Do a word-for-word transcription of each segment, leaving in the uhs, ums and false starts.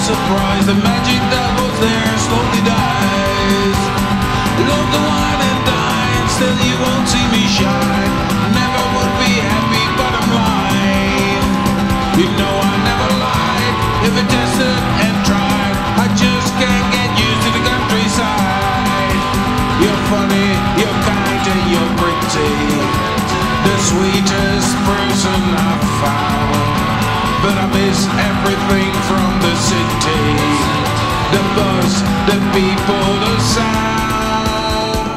surprise, the magic that was there slowly dies. Love the wine and dine, still you won't see me shine. Never would be happy, but I'm lying. You know I never lied, if I tested and tried. I just can't get used to the countryside. You're funny, you're kind and you're pretty, the sweetest person I've found. But I miss everything from the city, the buzz, the people, the sound.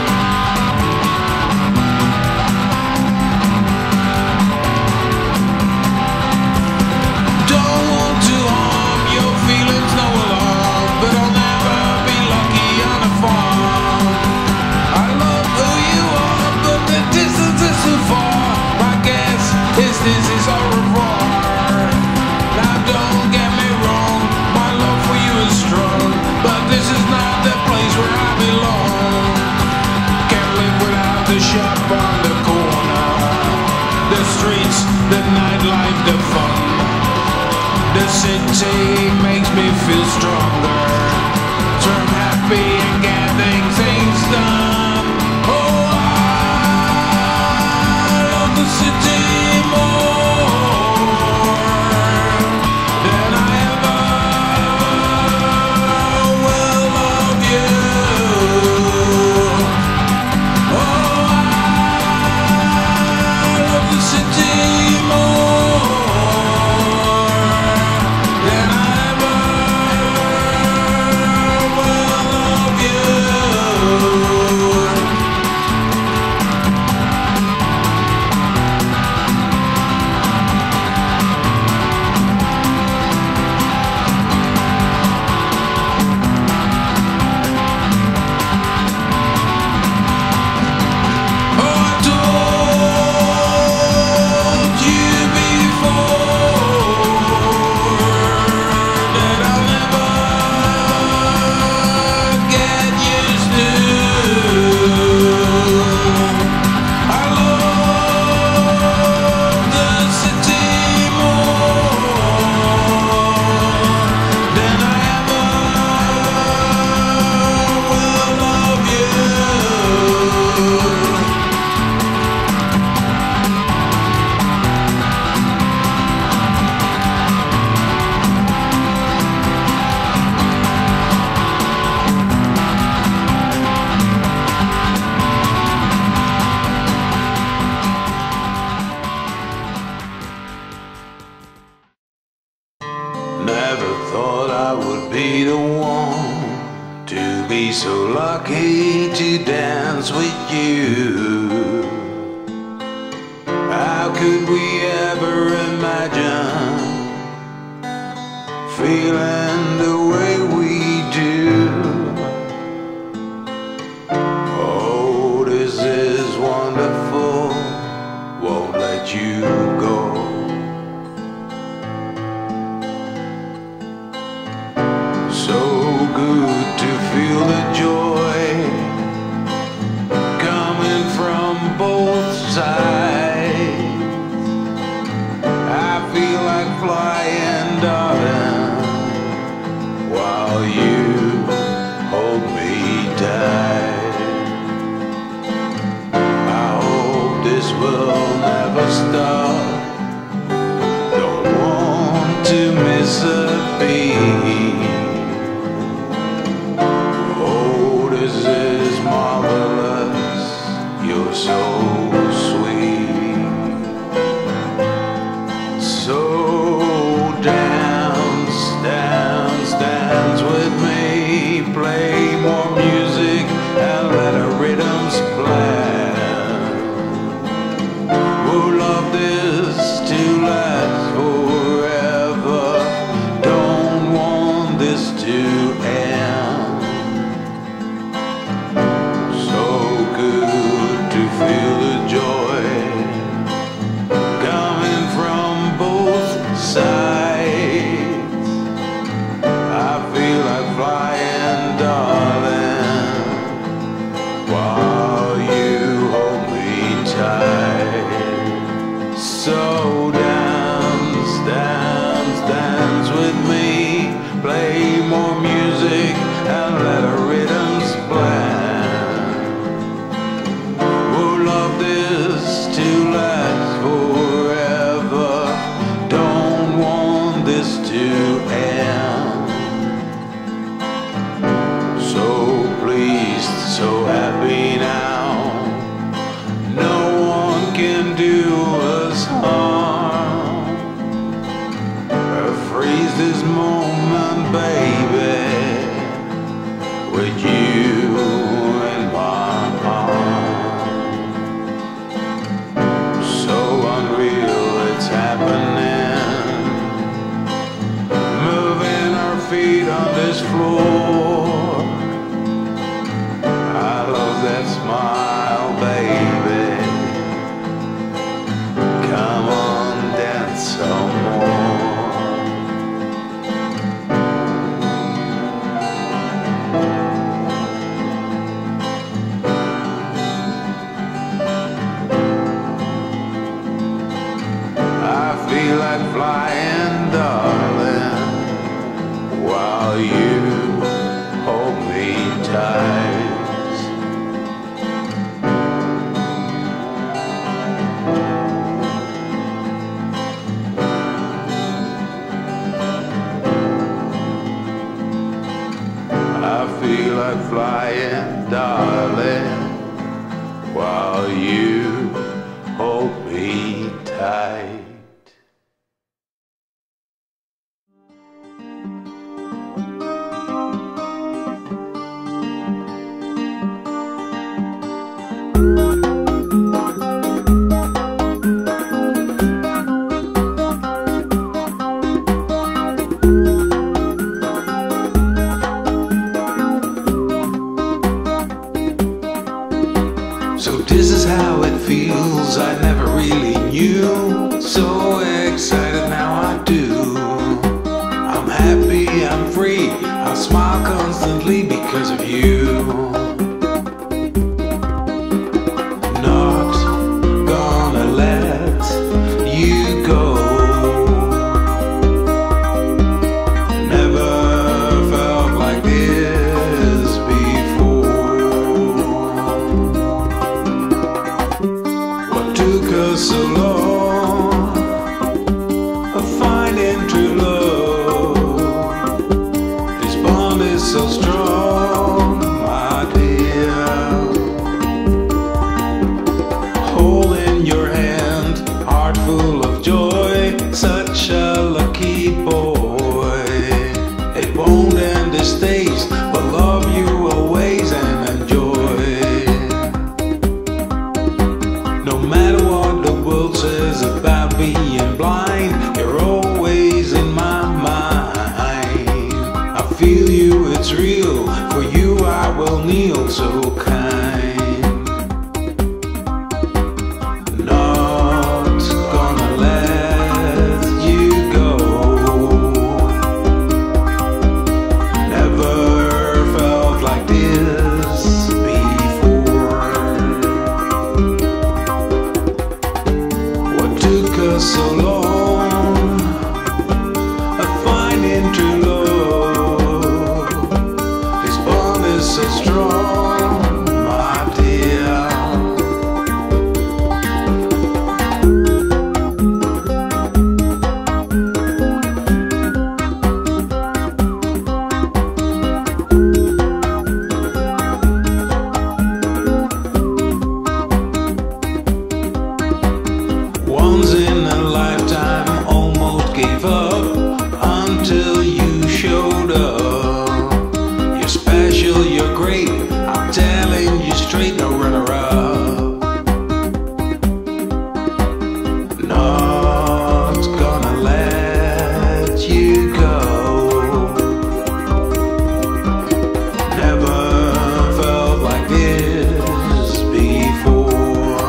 Don't want to harm your feelings, no alarm, but I'll never be lucky on a farm. I love who you are, but the distance is too far. My guess is this is au revoir. Now don't get me wrong, my love for you is strong, but this is not the place where I belong. Can't live without the shop on the corner, the streets, the nightlife, the fun. The city makes me feel stronger, so I'm happy and getting things done. Oh, I love the city more than I ever will love you. Oh, I love the city more than I ever will love you. Oh, I told you before that I'll never get used to. I love the city more than I ever will love you. Never thought I would be the one to be so lucky to dance with you. How could we ever imagine feeling the way we do? Oh, this is wonderful, won't let you go. So good to feel the joy coming from both sides. I feel like flying, darling, while you hold me tight. I hope this will never stop. Don't want to miss a beat. Oh, this is marvelous, you're so sweet. So dance, dance, dance with me. Play more music and let our rhythms play. We'll love this to last forever. Don't want this to end. So good to feel the joy coming from both sides. I feel like flying, darling, while you hold me tight. So dance, dance, dance with me. dance floor. I love that smile, baby. Come on, dance some more. I feel like flying, darling, while you hold me tight. I feel like flying, darling, while you hold me tight. So this is how it feels, I never really knew. So excited now I do. I'm happy, I'm free, I smile constantly because of you. Not gonna let you go. Never felt like this before. What took us so long of finding true love? This bond is so strong, my dear. Holding your hand, heart full of joy, such a lucky boy. It won't end these days, but love you always and enjoy. No matter what the world says about being blind, you're always in my mind. I feel you, it's real, for you I will kneel, so kind. Not gonna let you go. Never felt like this before. What took us so long of finding true love? This bond is so strong, my dear. Once in a lifetime, almost gave up until you showed up. You're special, you're great, I'm telling you straight, no runner up. Not gonna let you go. Never felt like this before.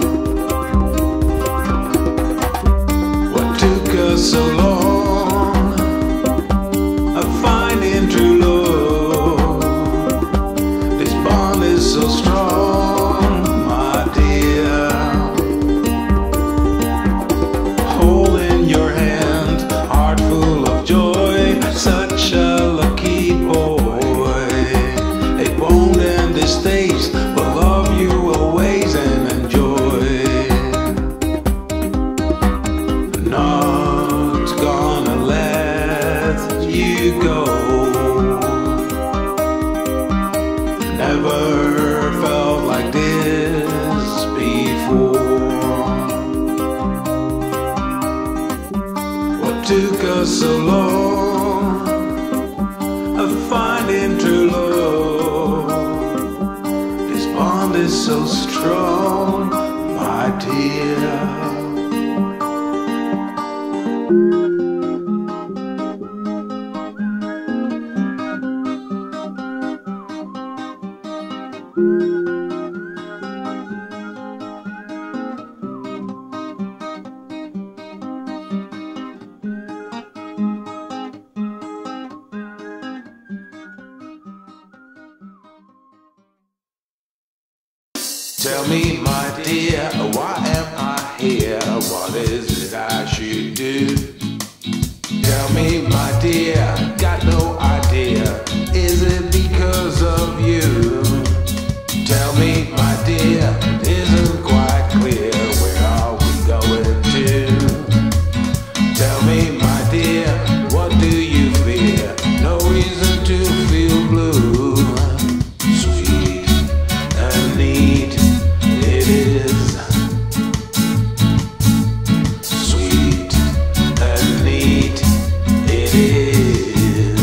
What took us so long of finding true love? This bond is so strong, my dear. Holding your hand, heart full of joy, such a lucky boy. It won't end these days, but love you always and enjoy. Not gonna let you go. Never felt like this before. What took us so long of finding true love? This bond is so strong, my dear. Tell me, my dear, why am I here? What is it I should do? Tell me, my dear, got no idea. Is it because of you? Tell me, my dear, it isn't quite clear. Where are we going to? Tell me, my dear, what do you fear? No reason to feel blue. Sweet and neat it is. Sweet and neat it is.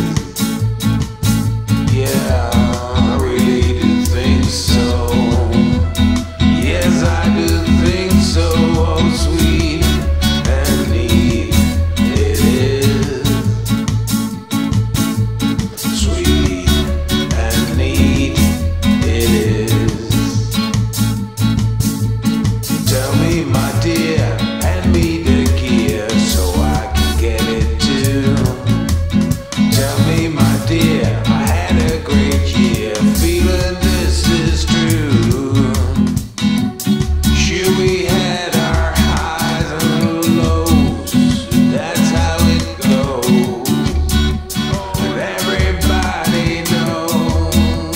Yeah, I really do think so. Yes, I do think so. Oh, sweet and neat it is. Sweet and neat it is. Tell me, my dear, hand me the gear so I can get it too. Tell me, my dear, I had a great year, feeling this is true. Sure, we had our highs and lows, that's how it goes, and everybody knows.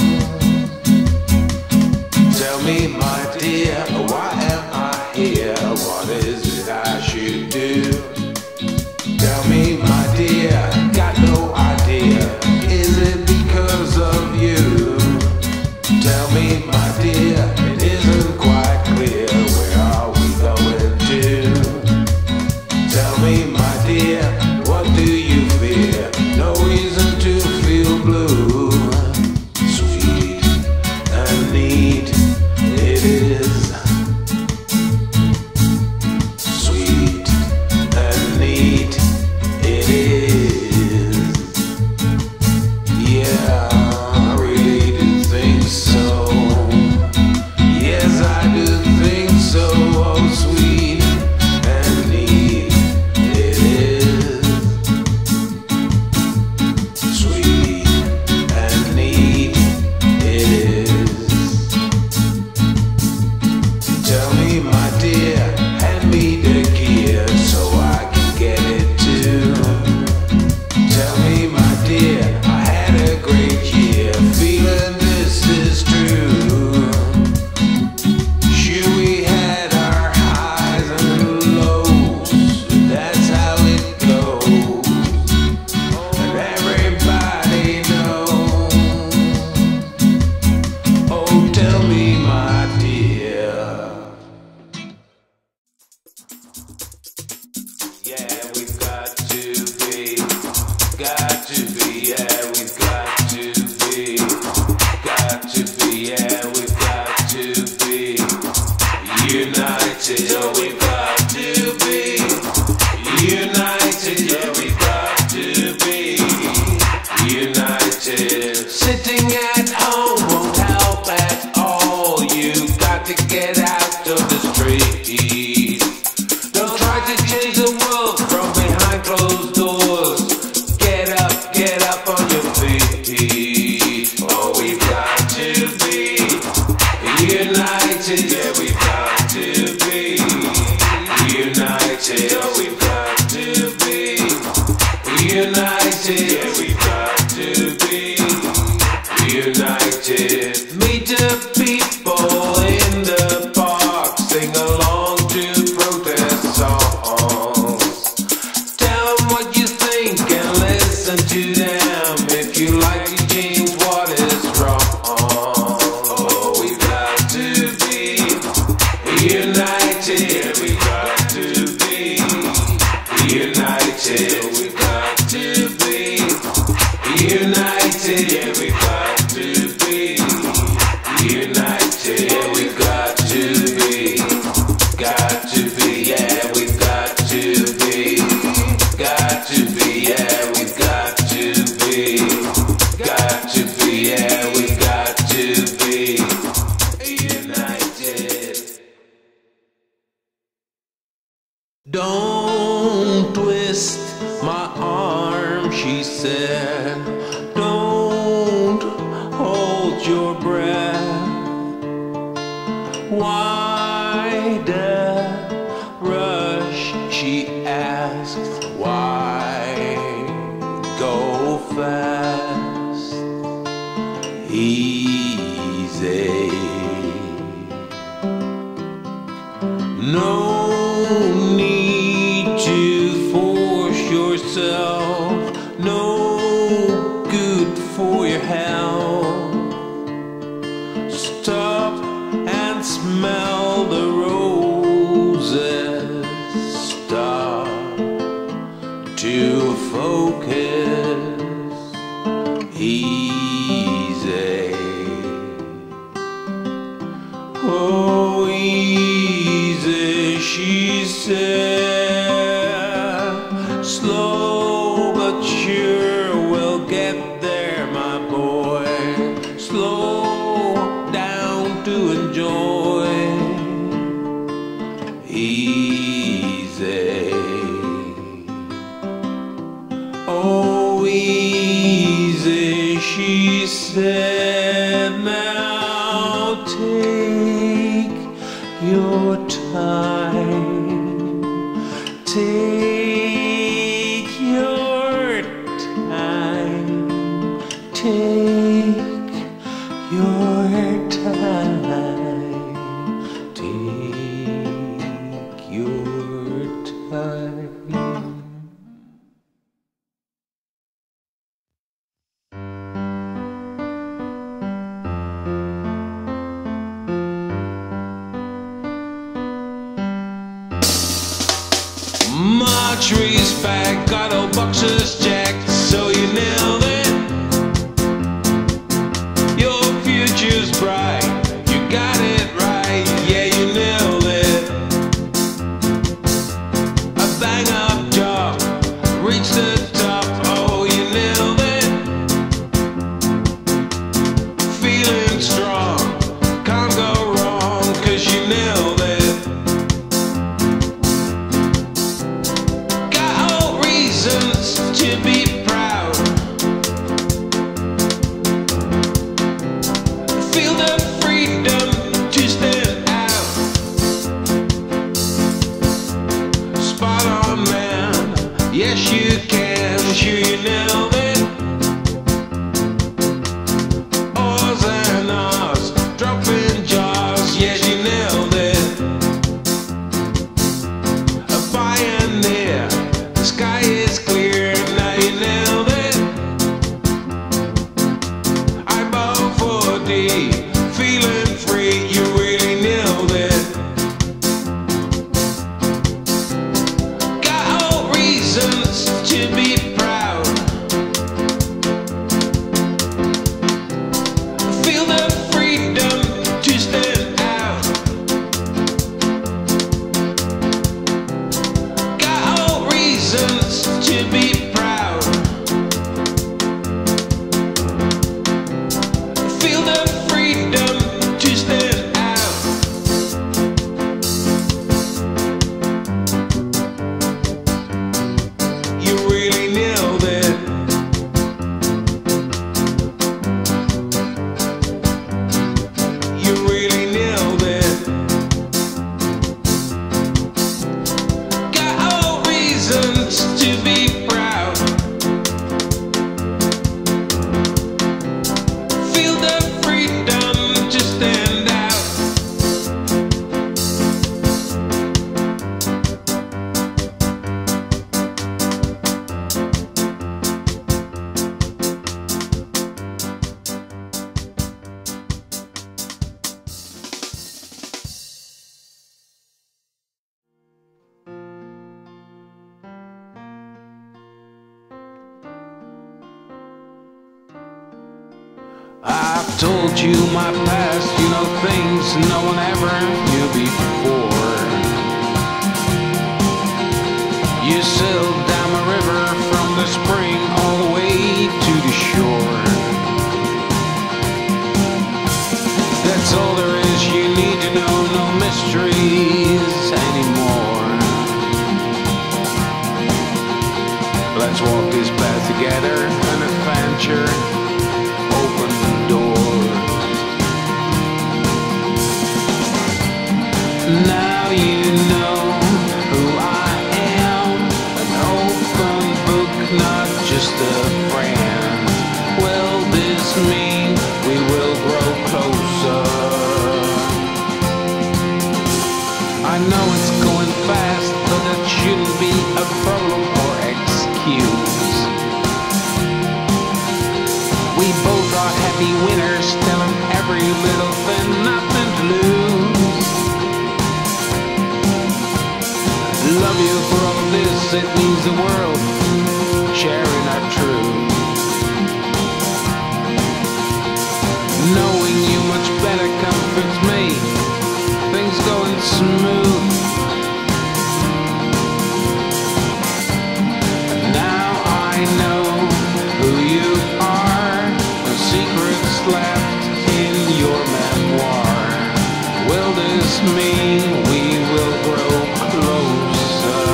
Tell me, my dear, why am I here? What is it I should do? Tell me, my dear, got no idea. Is it because of you? Tell me, my dear, it isn't quite clear. Where are we going to? Tell me, my dear, what do you fear? No reason to feel blue. Sweet and neat it is. Sweet and neat it is. Yeah, I really do think so. Yes, I do think so. Oh, sweet and neat it is. Sweet and neat it is. Tell me, my dear, hand me the gear so I can get it too. Tell me, my dear, I had a great year, feeling this is true. Sure, we had our highs and lows, that's how it goes, and everybody knows. Oh, tell me, my dear. Yeah, we've got to be, got to be, yeah, we've got to be, got to be, yeah, we've got to be united. Oh, we've got to be united. Yeah, we've got to be united. Sitting at home won't help at all. You got to get out of the street. Don't try to change the world from behind closed doors. Get up, get up on your feet. Oh, we've got to be united. Yeah, we've got to be united. Oh, we've got to be united. Yeah, we've got to be united. Meet the people in the park, sing along to protest songs. Tell them what you think and listen to them. If you like to change what is wrong. Oh, we've got to be united. Yeah, we've got to be united. We've got to be united. Yeah, we've got to be united. Yeah, we've got to be, got to be. Yeah, we've got to be, got to be. Yeah, we've got to be, got to be. Yeah, we've got to be united. Don't twist my arm, she said. Don't hold your breath. easy. No need to force yourself, no good for your health. Stop and smell the roses. Stop to focus. Easy. Oh, easy, she said. Slow but sure we'll get there, my boy. Slow down to enjoy. Easy. Oh, easy, she said. Now take your time. Take your time. Take your time. Take your time. Marjorie's back, got all boxes checked, so you nailed it. Your future's bright, you got it right, yeah, you nailed it. A bang up job, reach the top, oh, you nailed it. Feeling strong, can't go wrong, cause you nailed it. To be proud, feel the freedom to stand out. Spot on, man, yes you can, sure you nailed it. Oars and ahs, dropping jaws, yes you nailed it. A pioneer, the sky is clear. Feeling free, you really nailed it. Got all reasons to be proud. Feel the freedom to stand out. Got all reasons to be proud. Feel the freedom to stand out. You really nailed it. You really nailed it. Got all reasons to be proud. Feel the freedom to stand out. I've told you my past, you know things no one ever knew before. You sailed down the river from the spring all the way to the shore. That's all there is, you need to know, no mysteries anymore. Let's walk this path together, an adventure. Open the door. Now you know who I am, and oh We both are happy winners, telling every little thing, nothing to lose. Love you for all of this, it means the world, sharing our truth. Knowing you much better comforts me, things going smooth. Now I know who you are, no secrets left in your memoir. Will this mean we will grow closer?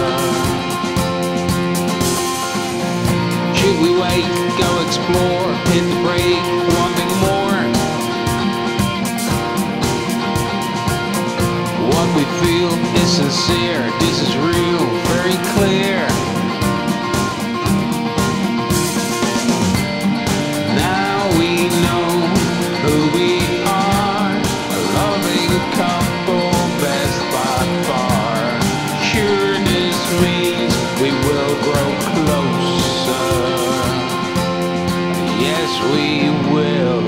Should we wait, go explore, hit the brake, wanting more? What we feel is sincere, this is real, very clear. Now we know who we are, a loving couple, best by far. Sure, this means we will grow closer. Yes, we will.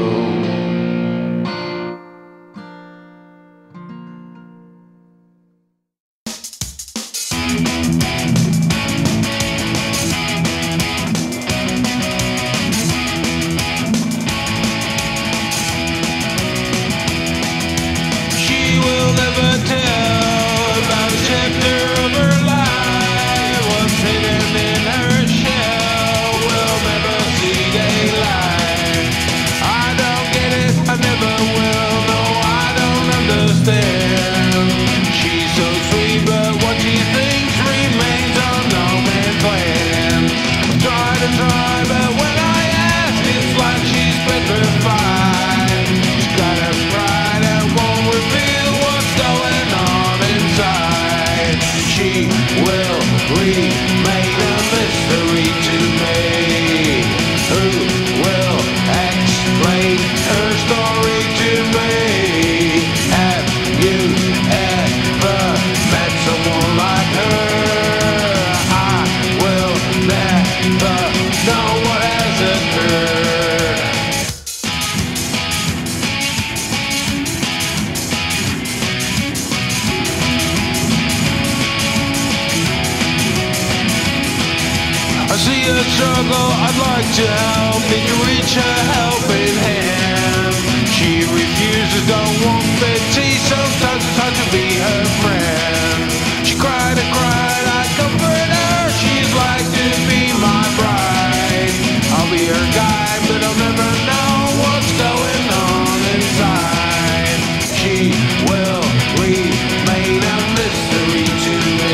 Struggle, I'd like to help. Did you reach her helping hand? She refuses, don't want pity. Sometimes it's hard to be her friend. She cried and cried, I comfort her. She's like to be my bride. I'll be her guide, but I'll never know what's going on inside. She will remain a mystery to me.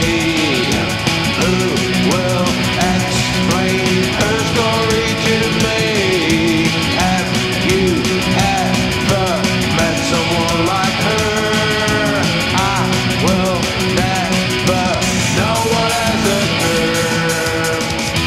Who will explain her story to me? Have you ever met someone like her? I will never know what has occurred.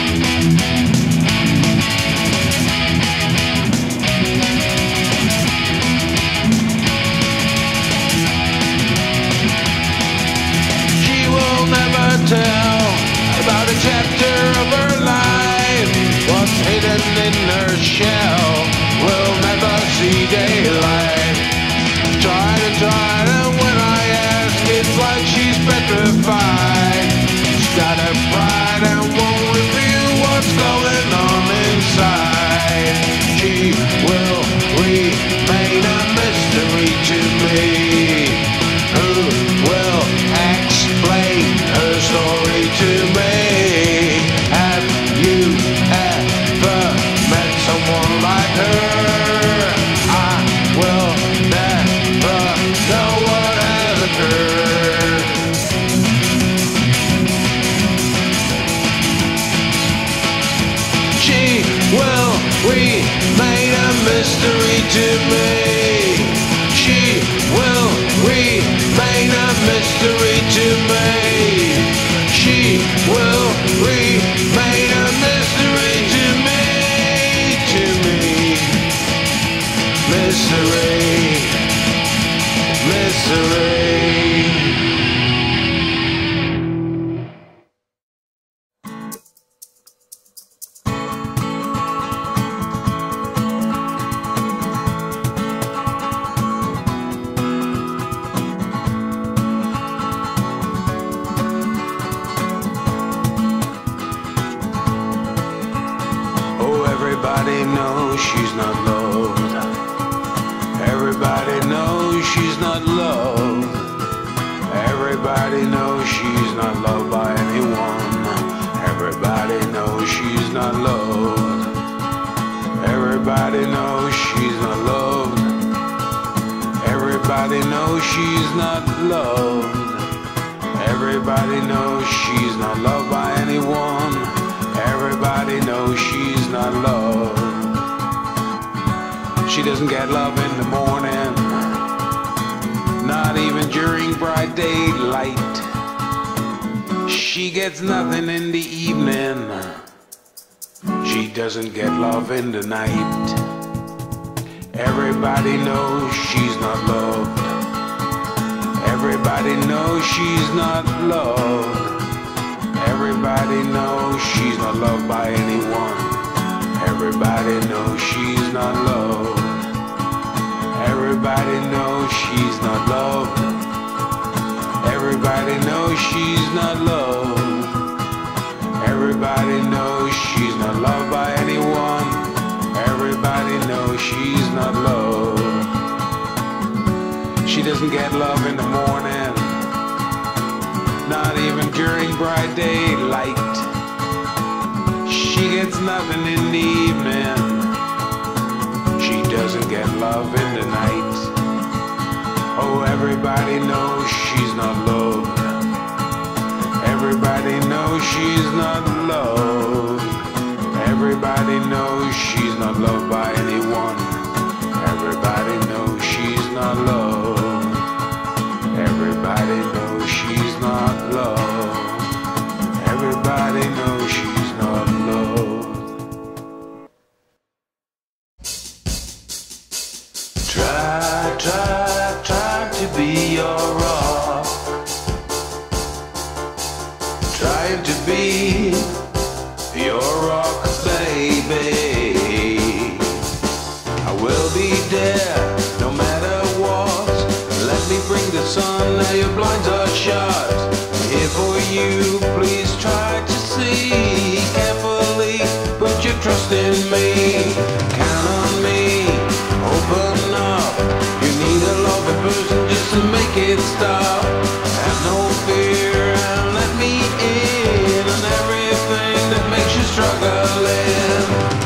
She will never tell about a chapter of her life. What's hidden in her shell will never see daylight. Tried and tried, and when I ask, it's like she's petrified. She's got a pride and won't reveal what's going on inside. She will remain a mystery to me. Who will explain her story to me? Have you ever met someone like her? I will never know what has occurred. She will remain a mystery to me. She will remain a mystery to me. She will remain a mystery to me, to me. Mystery, mystery. she's not loved. Everybody knows she's not loved. Everybody knows she's not loved by anyone. Everybody knows she's not loved. Everybody knows she's not loved. Everybody knows she's not loved. Everybody knows she's not loved by anyone. Everybody knows she's not loved. She doesn't get love in the morning, not even during bright daylight. She gets nothing in the evening. She doesn't get love in the night. Everybody knows she's not loved. Everybody knows she's not loved. Everybody knows she's not loved by anyone. Everybody knows she's not loved. Everybody knows she's not loved. Everybody knows she's not loved. Everybody knows she's not loved by anyone. Everybody knows she's not loved. She doesn't get love in the morning, not even during bright daylight. She gets nothing in the evening. She doesn't get love in the night. Oh, everybody knows she's not loved. Everybody knows she's not loved. Everybody knows she's not loved by anyone. Everybody knows she's not loved. Everybody knows she's not loved. Everybody knows she's not loved. Try, try, try to be your rock. Trying to be your rock, baby. I will be there no matter what. Let me bring the sun, now your blinds are shut. I'm here for you, please try to see. Carefully put your trust in me. Count on me, open up. You need a loving person just to make it stop. Have no fear and let me in on everything that makes you struggling.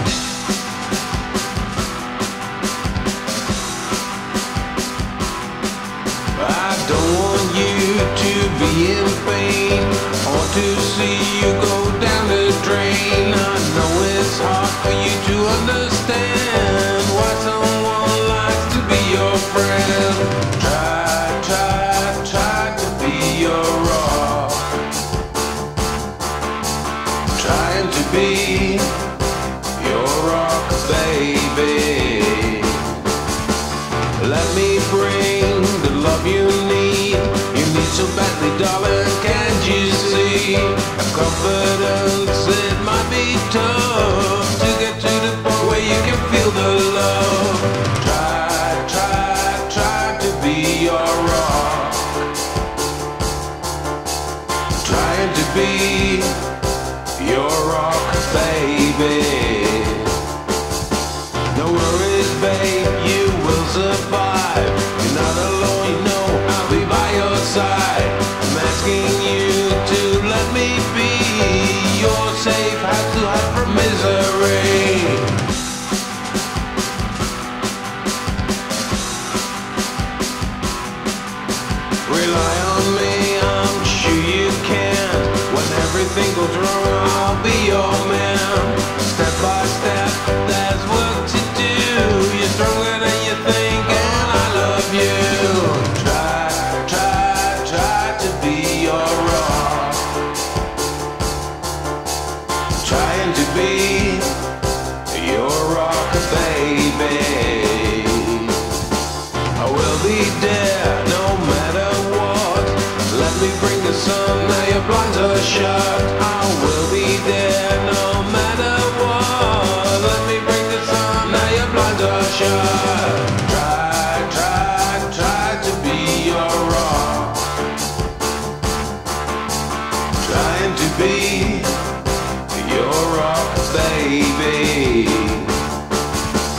I don't want you to be in pain or to see you go down the drain. I know it's hard for you to understand why someone likes to be your friend. Try, try, try to be your rock. Trying to be your rock, baby. Let me bring the love you need. You need so badly, darling, can't you see? Have confidence, it might be tough to get to the point where you can feel the love. Try, try, try to be your rock. Trying to be your rock, baby. No worries, babe, you will survive. You're not alone, you know I'll be by your side. I'm asking you to let me be your safe house to hide from misery. Rely on me, I'm sure you can. When everything goes wrong, I'll be your man. Step by step, there's work to do. You're stronger than you think, and I love you. Try, try, try to be your rock. Trying to be your rock, baby. I will be there no matter what. Let me bring the sun, now your blinds are shut. I will be there no matter what. Let me bring the sun, now your blinds are shut. Try, try, try to be your rock. Trying to be your rock, baby.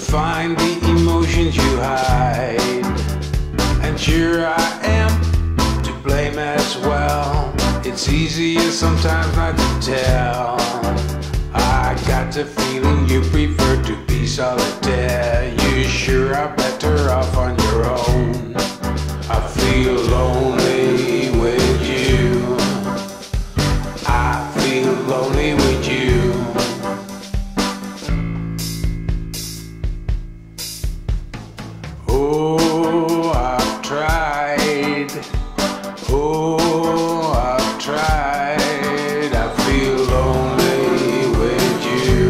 find the emotions you hide. And sure I am to blame as well. It's easier sometimes not to tell. I got the feeling you prefer to be solitaire. You sure are better off on your own. I feel lonely with you. I feel lonely with you. Oh, I've tried. Oh, I've tried. I feel lonely with you.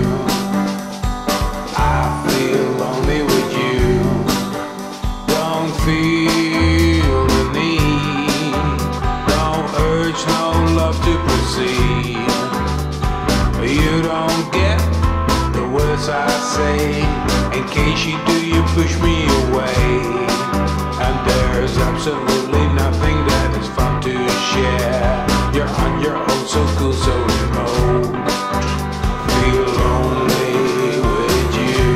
I feel lonely with you. Don't feel the need. Don't urge no love to proceed. You don't get the words I say. In case you do, you push me away. And there's absolutely nothing that is fun to share. You're on your own, so cool, so remote. Feel lonely with you.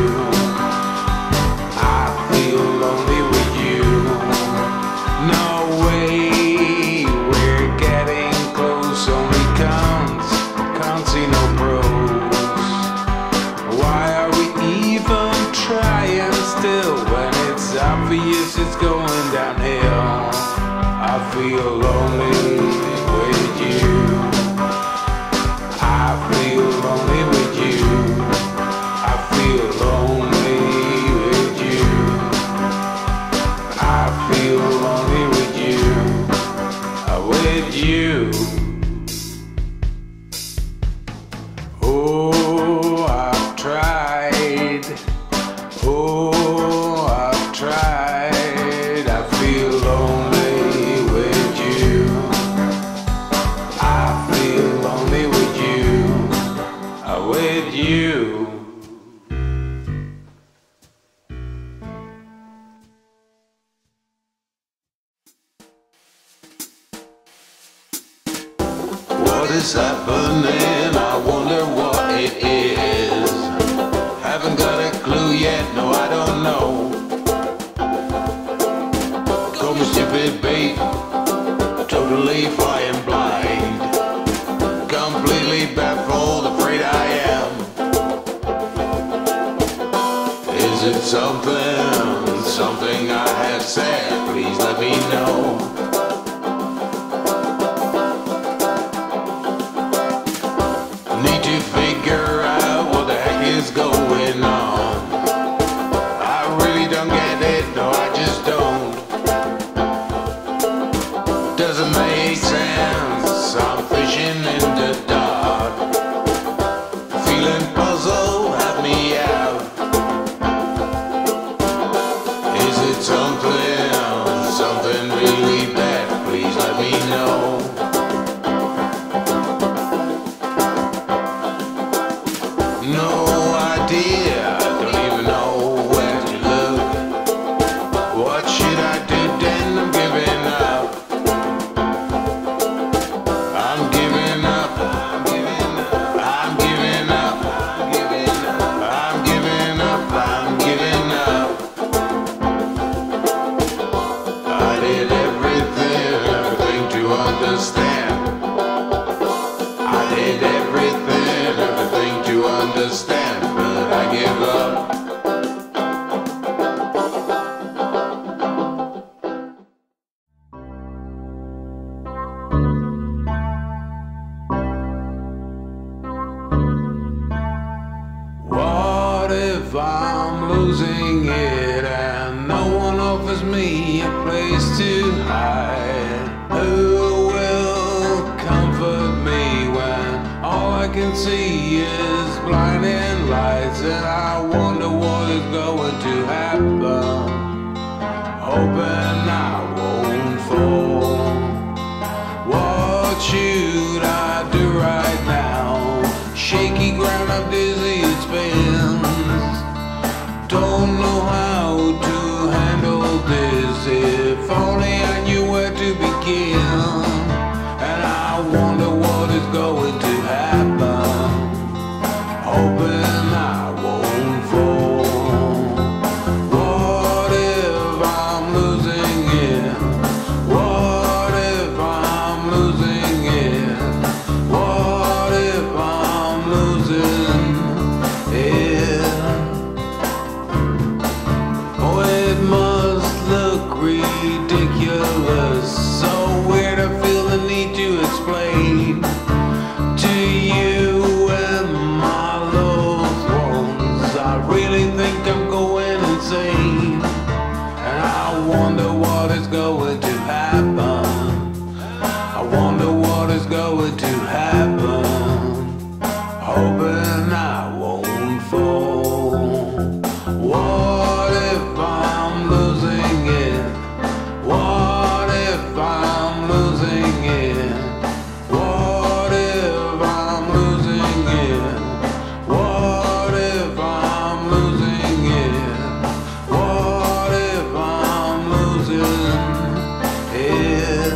I feel lonely with you. No way, we're getting close. Only cons, can't see no pros. Why are we even trying still when it's obvious it's going downhill? I feel lonely with you. I feel lonely with you. I feel lonely with you. I feel lonely with you. With you. Oh, I've tried. Oh, I've tried. I feel lonely with you. I feel lonely with you. With you. What is happening? I wonder what it is. Haven't got a clue yet, no I don't know. Call me stupid babe, totally flying blind. Completely baffled, afraid I am. Is it something, something I have said? Please let me know. Need to figure out what the heck is going on. I really don't get it, no I just don't. Doesn't make sense, I'm fishing in the dark. Feeling puzzled, have me out. Is it something, something really bad? Please let me know. No idea, don't even know where to look. What should I do then? I'm giving up. I'm giving up. I'm giving up. I'm giving up. I'm giving up. I'm giving up. I'm giving up. I did everything, everything to understand. I did everything, everything to understand, but I give up. What if I'm losing it and no one offers me a place to hide? Who will comfort me when all I can see is blinding lights? And I wonder what is going to happen, hoping I won't fall. What should I do right now? Shaky ground, I'm dizzy, it spins. Don't know how to handle this. If only I knew where to begin. And I wonder what is going to happen, hoping I won't fall. hoping I won't fall. What if I'm losing it? What if I'm losing it? What if I'm losing it? What if I'm losing it? What if I'm losing it?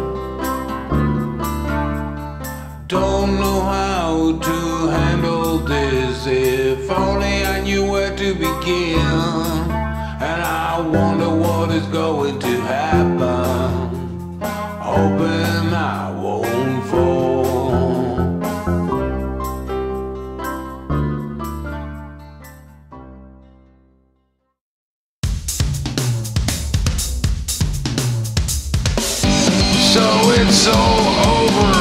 Don't know how to handle this. If only I knew where to begin. And I wonder what is going to happen. Hoping I won't fall. So it's all over.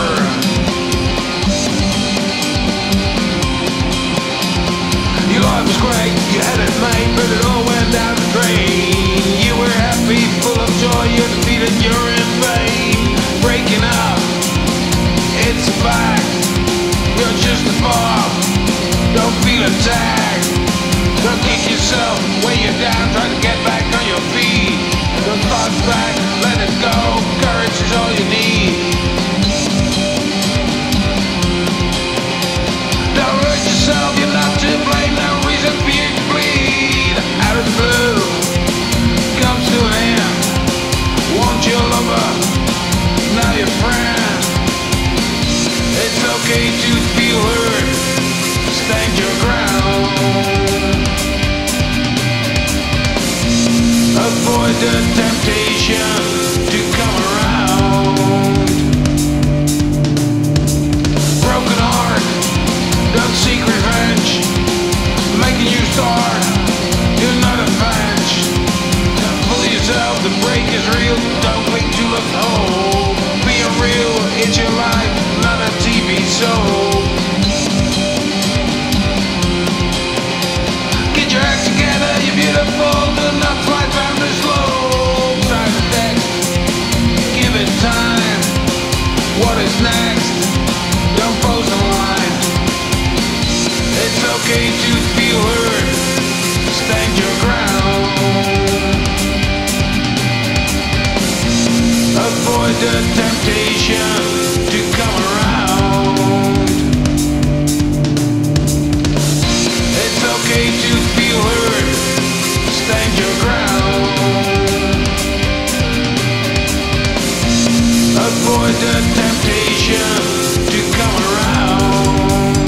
Your life was great, you had it made, but it all went down the drain. You were happy, full of joy, you're defeated, you're in vain. Breaking up, it's a fact, you're just a fall. Don't feel attacked. Don't kick yourself when you're down, try to get back on your feet. Don't fight back, let it go, courage is all you need. Don't hurt yourself, you're not to blame, no reason for you to bleed. Out of the blue, comes to an end. Want your lover, now your friend. It's okay to feel hurt, stand your ground. Avoid the temptation to come around. Broken heart, don't seek revenge. Making you start, you're not a bench. Fool yourself, the break is real. Don't cling to a hope. Being real, it's your life, not a T V soap. Get your act together, you're beautiful. Do not fly down the slope. Try to text, give it time. What is next? Don't post online. It's okay to feel hurt, stand your ground. Avoid the temptation to come around. It's okay to feel hurt, stand your ground. Avoid the temptation to come around.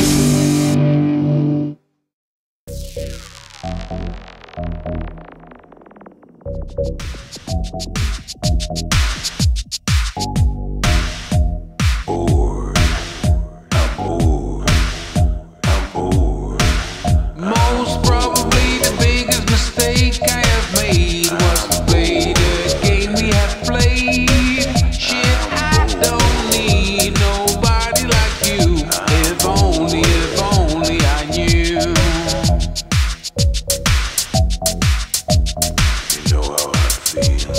Bored, I'm bored, I'm bored. Most probably the biggest mistake I have made was to play the game we have played. Shit, I don't need nobody like you. If only, if only I knew. You know how I feel.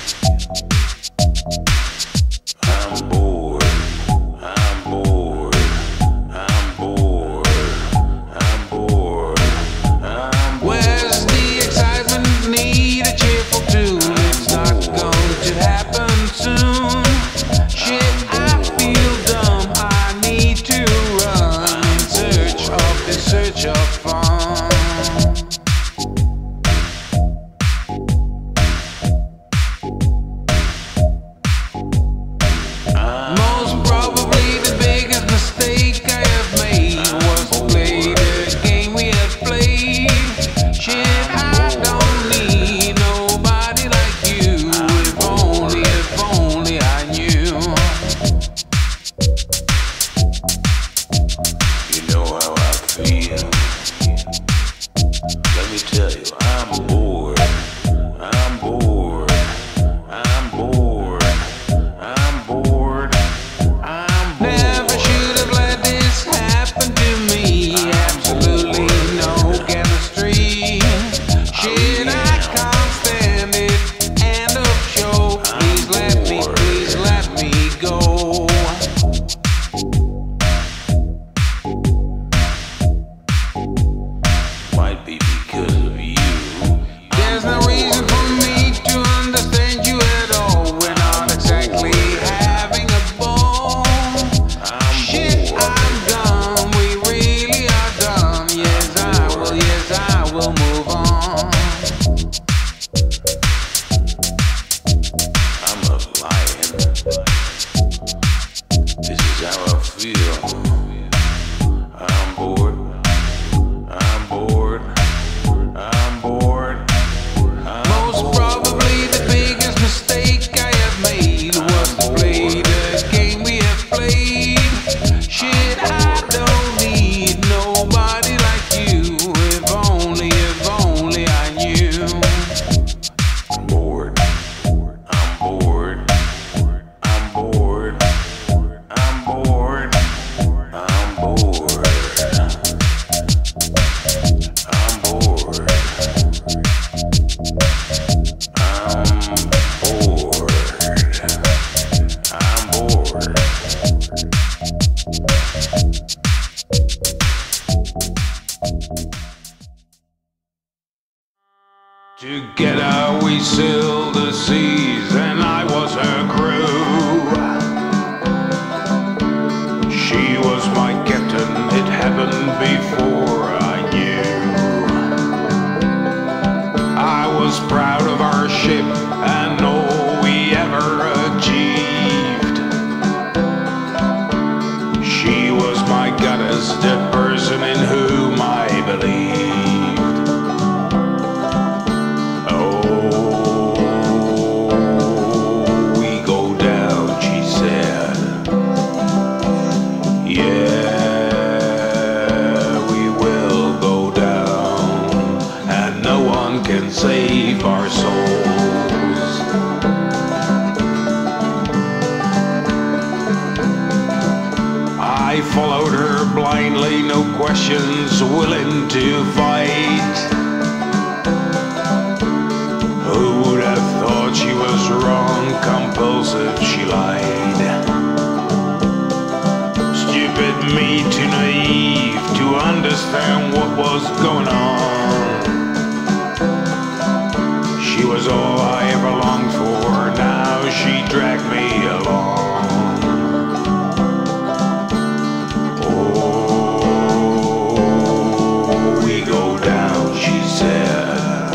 I'm bored, I'm bored, I'm bored, I'm bored, I'm bored. Where's the excitement? Need a cheerful tune. It's not going to happen soon. Shit, I feel dumb. I need to run in search of, in search of fun. Most probably the biggest mistake I have made was to play the game we have played. Shit, I don't need nobody like you. If only, if only I knew. You know how I feel. Together we sailed the seas, and I was her crew. She was my captain, it happened before I knew. I was proud of our ship and all we ever achieved. She was my goddess, the person in whom I believed. Can save our souls. I followed her blindly, no questions, willing to fight. Who would have thought she was wrong, compulsive, she lied. Stupid me, too naive to understand what was going on. She was all I ever longed for, now she dragged me along. Oh, we go down, she said.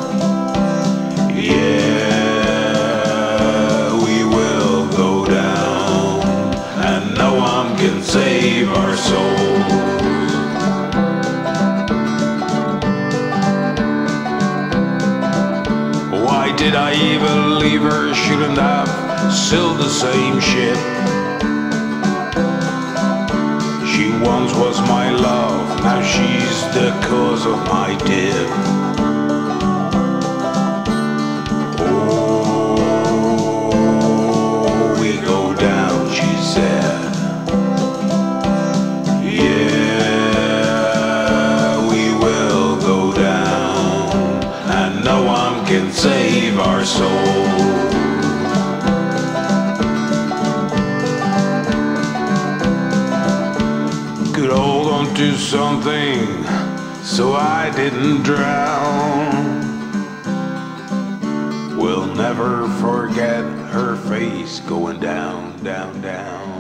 Yeah, we will go down, and no one can save our souls. Why did I even leave her? Shouldn't have sailed the same ship. She once was my love, now she's the cause of my dip. Oh, we go down, she said. Yeah, we will go down, and no one can save our soul. Could hold on to something so I didn't drown. We'll never forget her face going down, down, down.